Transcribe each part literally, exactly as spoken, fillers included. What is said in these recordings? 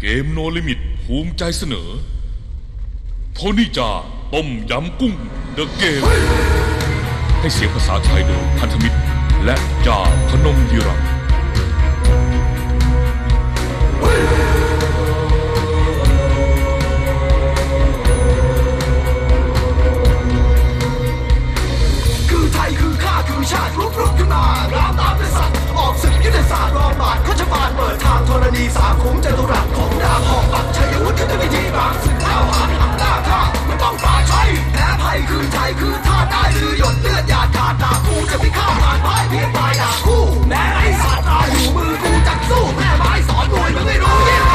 เกมโนลิมิตภูมิใจเสนอโทนี่จาต้มยำกุ้งเดอะเกมให้เสียงภาษาไทยโดยพันธมิตรและจ่าพนมยีรัมย์คือไทยคือข้าคือชาติรุกรุกขึ้นมารามตามเป็นสัตว์ออกศึกยุทธศาสตร์รองบาทโคชบาลเปิดทางธรณีสามขุมจตุรัสของดาบหอกปักชัยวุฒิยุทธวิธีบางศึกแล้วหาหักหน้าข้ามันต้องปราชัยแพ้ภัยคือไทยคือท่าได้ลือหยดเลือดหยาดขาดตาคู่จะพิฆาตผ่านพ่ายเพียงปลายดาบคู่แม้ไอ้สัตว์ตาอยู่มือกูจักสู้แม่ไม้สอนมวยมึงไม่รู้ยิ่ง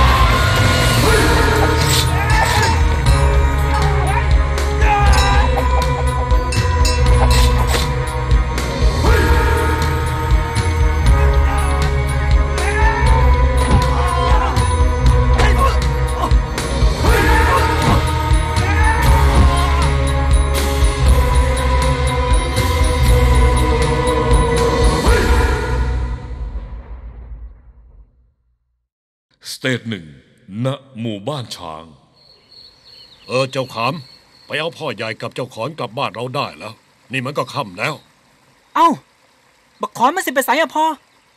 สเตจหนึ่งณหมู่บ้านช้างเออเจ้าขามไปเอาพ่อใหญ่กับเจ้าขอนกลับบ้านเราได้แล้วนี่มันก็ค่ำแล้วเอ้าบักขอนมันสิไปไสอะพ่อ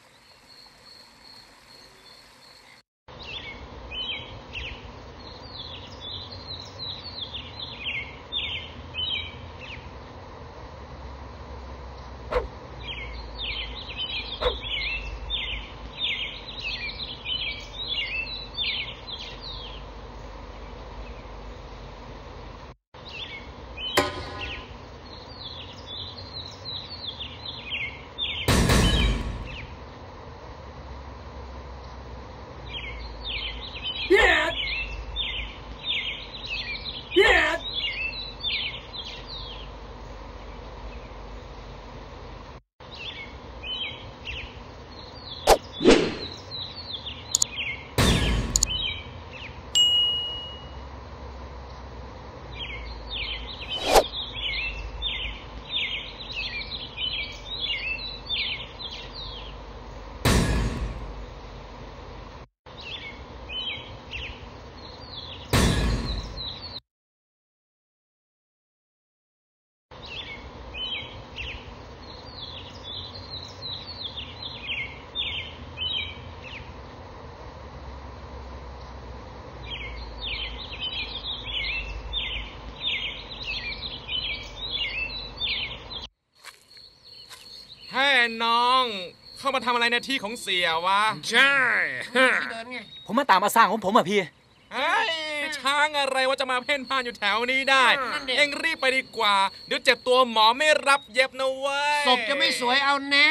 ให้น้องเข้ามาทำอะไรในที่ของเสียวะใช่ผมมาตามมาสร้างของผมอะพี่เฮ้ยช้างอะไรว่าจะมาเพ่นพ่านอยู่แถวนี้ได้เอ็งรีบไปดีกว่าเดี๋ยวเจ็บตัวหมอไม่รับเย็บนะเว้ยศพจะไม่สวยเอาแน่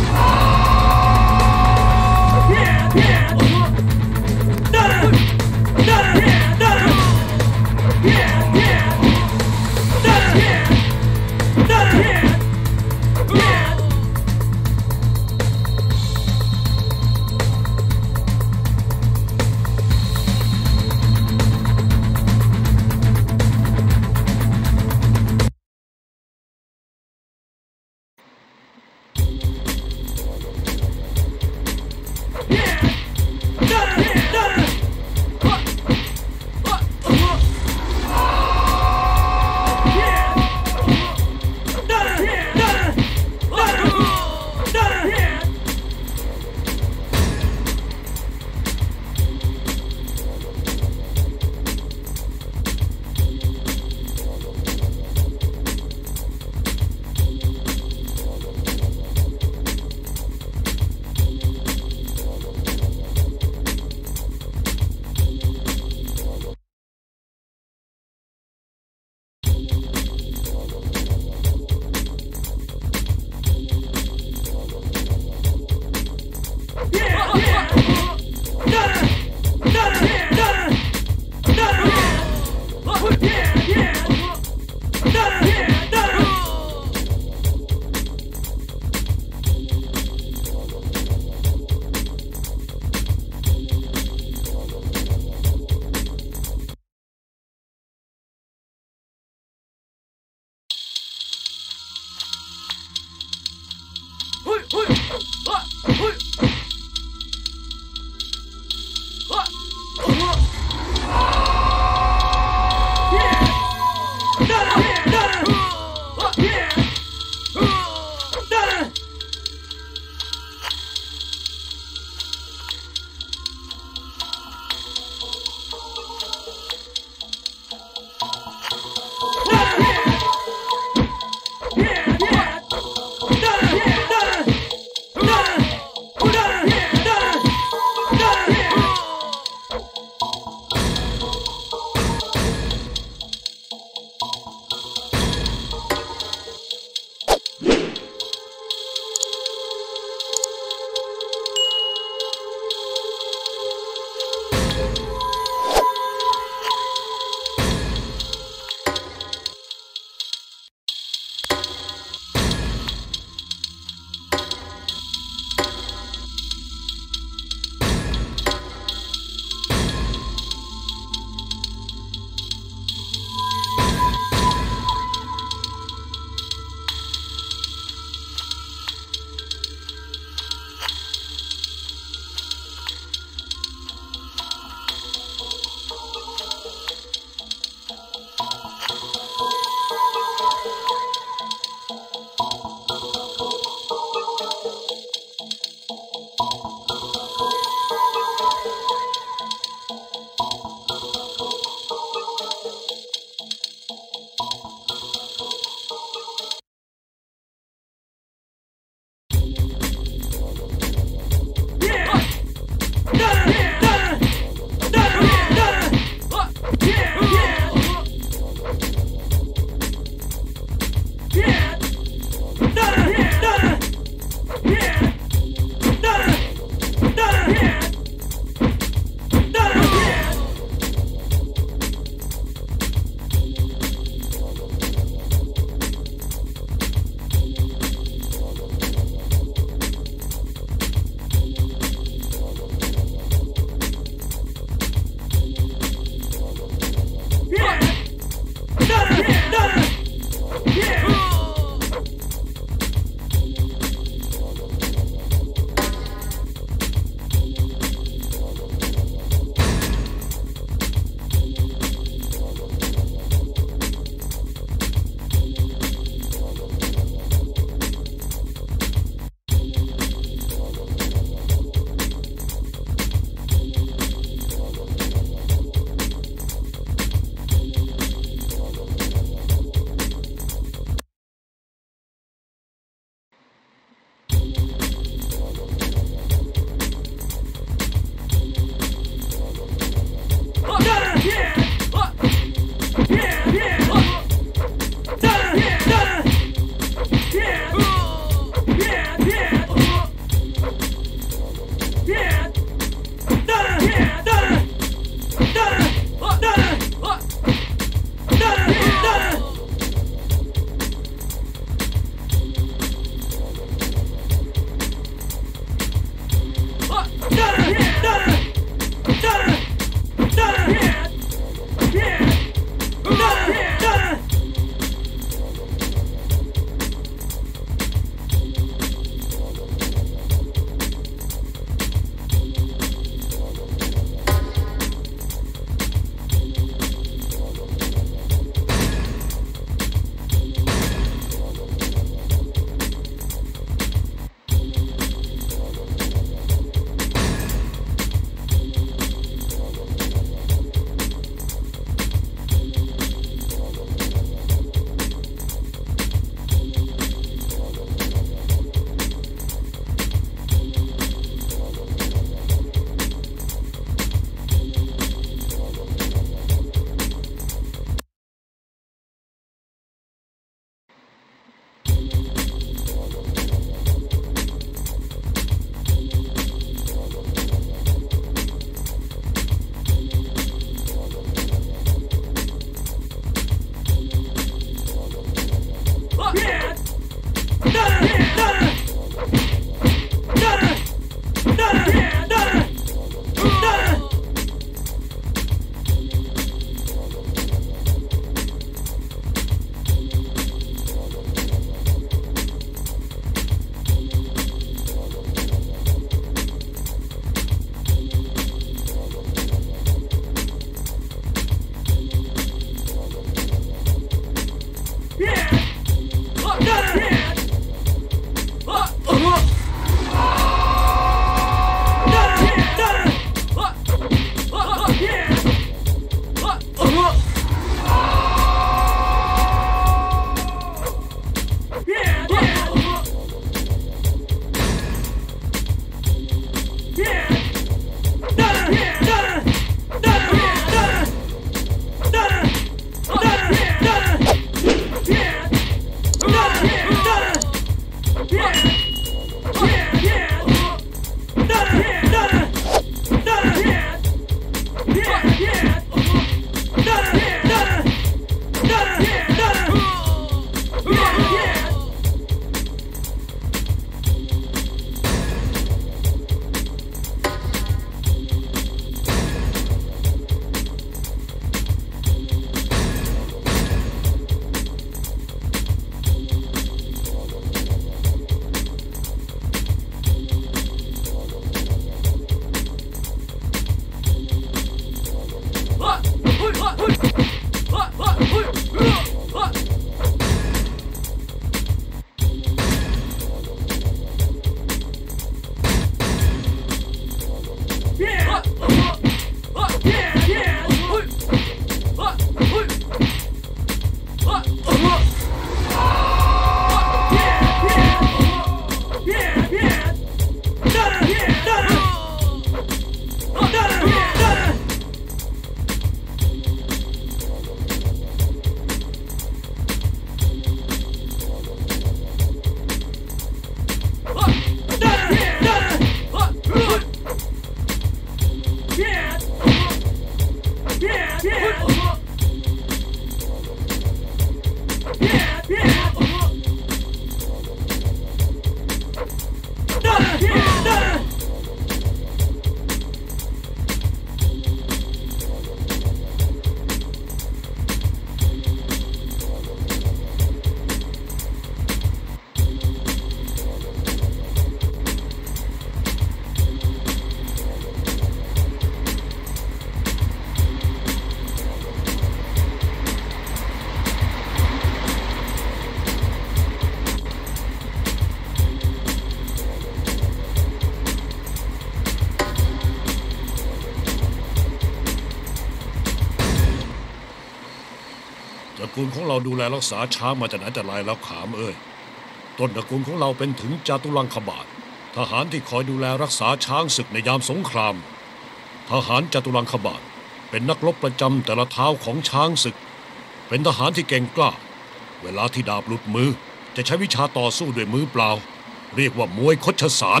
กูลของเราดูแลรักษาช้างมาจากไหนแต่ไรแล้วขามเอ้ยต้นตระกูลของเราเป็นถึงจาตุรังคบาททหารที่คอยดูแลรักษาช้างศึกในยามสงครามทหารจาตุรังคบาทเป็นนักรบประจำแต่ละเท้าของช้างศึกเป็นทหารที่เก่งกล้าเวลาที่ดาบหลุดมือจะใช้วิชาต่อสู้ด้วยมือเปล่าเรียกว่ามวยคชสาร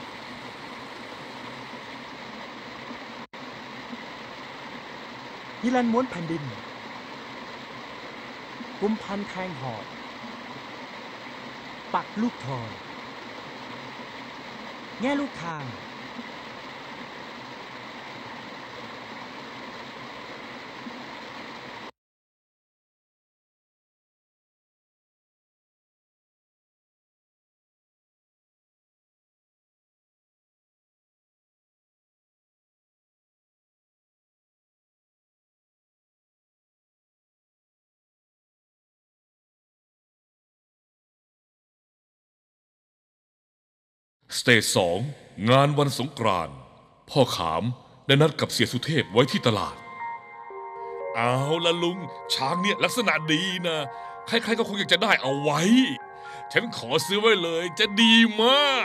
ฮิรันม้วนแผ่นดินกุมพันแทงหอกปักลูกทองแง่ลูกทางสเตจสองงานวันสงกรานต์พ่อขามได้นัดกับเสียสุเทพไว้ที่ตลาดเอาละลุงช้างเนี่ยลักษณะดีนะใครๆก็คงอยากจะได้เอาไว้ฉันขอซื้อไว้เลยจะดีมาก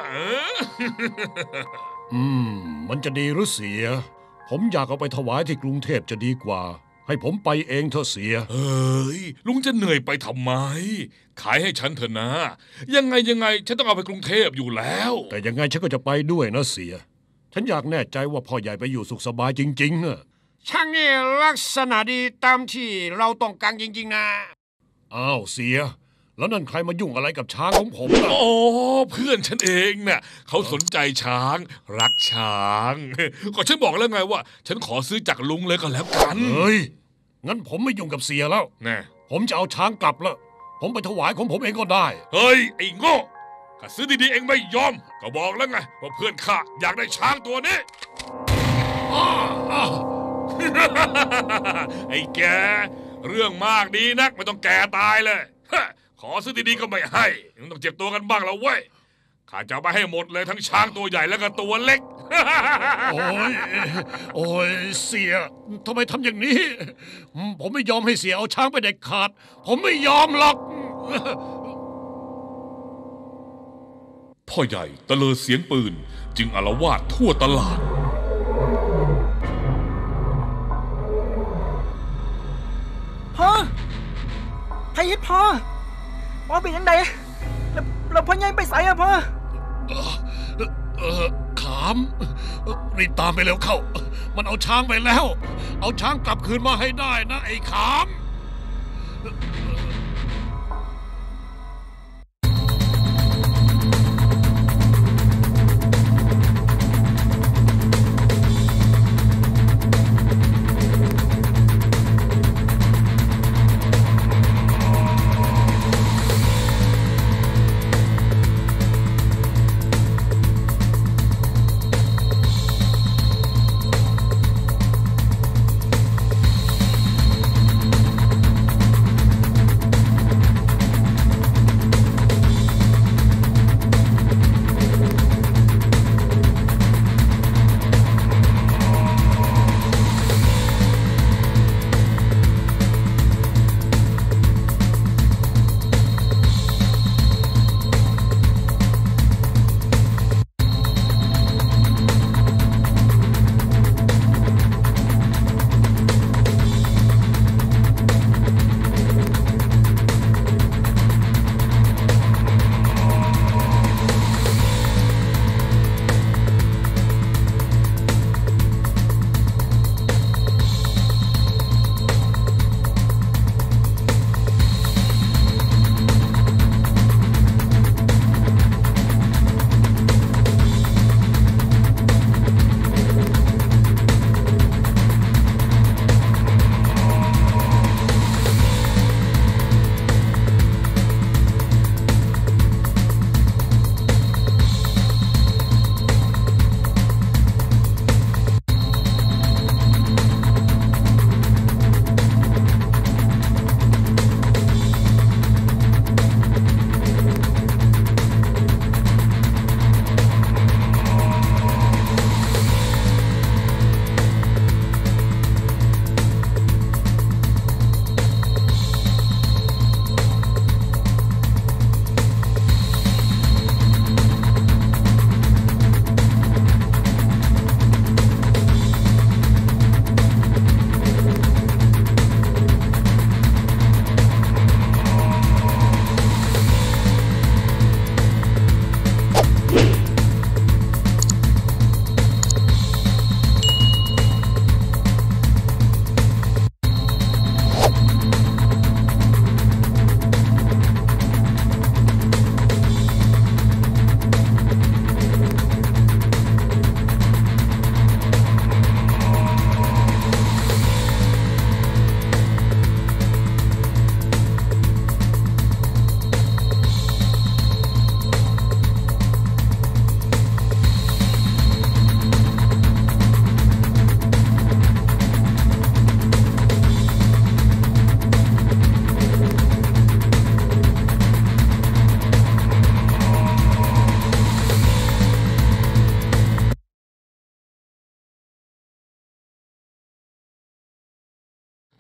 อืมมันจะดีหรือเสียผมอยากเอาไปถวายที่กรุงเทพจะดีกว่าให้ผมไปเองเถอะเสียเฮ้ยลุงจะเหนื่อยไปทำไมขายให้ฉันเถอะนะยังไงยังไงฉันต้องเอาไปกรุงเทพอยู่แล้วแต่ยังไงฉันก็จะไปด้วยนะเสียฉันอยากแน่ใจว่าพ่อใหญ่ไปอยู่สุขสบายจริงๆนะช่างนี่ลักษณะดีตามที่เราต้องการจริงๆนะอ้าวเสียแล้วนั่นใครมายุ่งอะไรกับช้างของผมล่ะโอ้เพื่อนฉันเองน่ะเขาสนใจช้างรักช้างก็ฉันบอกแล้วไงว่าฉันขอซื้อจากลุงเลยก็แล้วกันเฮ้ยงั้นผมไม่ยุ่งกับเสียแล้วแน่ผมจะเอาช้างกลับแล้วผมไปถวายของผมเองก็ได้เฮ้ยไอ้โง่ข้าซื้อดีๆเองไม่ยอมก็บอกแล้วไงว่าเพื่อนข้าอยากได้ช้างตัวนี้ไอ้แกเรื่องมากดีนักไม่ต้องแก่ตายเลยขอซื้อดีๆก็ไม่ให้ต้องเจ็บตัวกันบ้างแล้วเว้ยข้าจะไปให้หมดเลยทั้งช้างตัวใหญ่แล้วก็ตัวเล็กโอ้ยโอ้ยเสียทำไมทำอย่างนี้ผมไม่ยอมให้เสียเอาช้างไปเด็ดขาดผมไม่ยอมหรอกพ่อใหญ่ตะเลอเสียงปืนจึงอาละวาดทั่วตลาดพ่อไทยฮิตพ่อพ่อเป็นยังไงแล้วแล้วพ่อใหญ่ไปใส่อะพ่อเออขามรีบตามไปเร็วเข้ามันเอาช้างไปแล้วเอาช้างกลับคืนมาให้ได้นะไอ้ขาม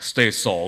สเตจสอง